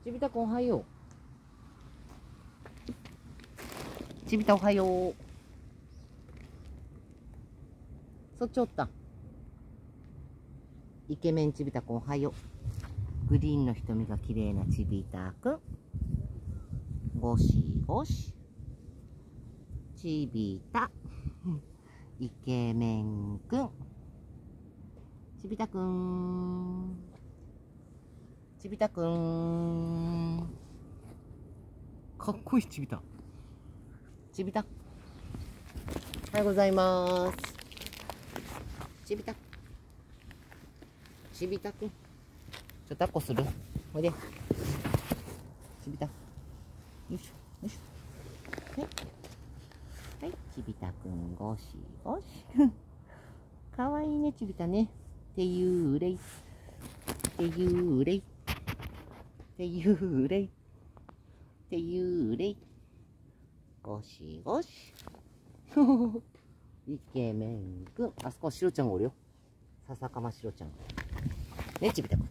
ちびたくんおはよう。ちびたおはよう。そっちおった。イケメンちびたくんおはよう。グリーンの瞳が綺麗なちびたくん。ゴシゴシ。ちびた。イケメンくん。ちびたくん。ちびたくん。かっこいいちびた。ちびた。おはようございます。ちびた。ちびたくん。抱っこする？おいで。ちびた。よいしょ。よいしょ。はい。はい。ちびたくん、ゴシゴシ。かわいいね、ちびたね。てゆうれい。てゆうれい。てゆうれい。てゆうれい。ゴシゴシ。イケメンくん。あそこシロちゃんがおるよ。笹かまシロちゃん。ね、ちびたくん。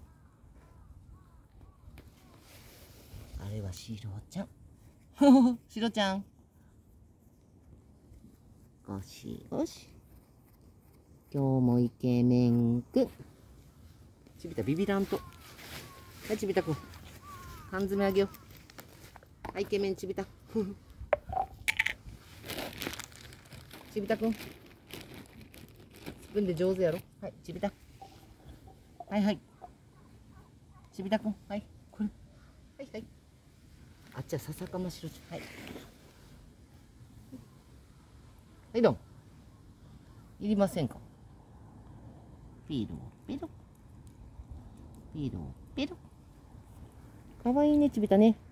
あれはシロちゃん。シロちゃん。ゴシゴシ。今日もイケメンくん。ちびたビビらんと。はい、ちびたくん。缶詰あげよう。はい、イケメンちびた。ちびたくん。スプーンで上手やろ。はい、ちびた。はいはい。ちびたくん。はい、これ。はいはい。あっちは笹かましろちゃん。はい。はい、どん。いりませんか。ピロピロ。ピロピロ。かわいいね、ちびたね。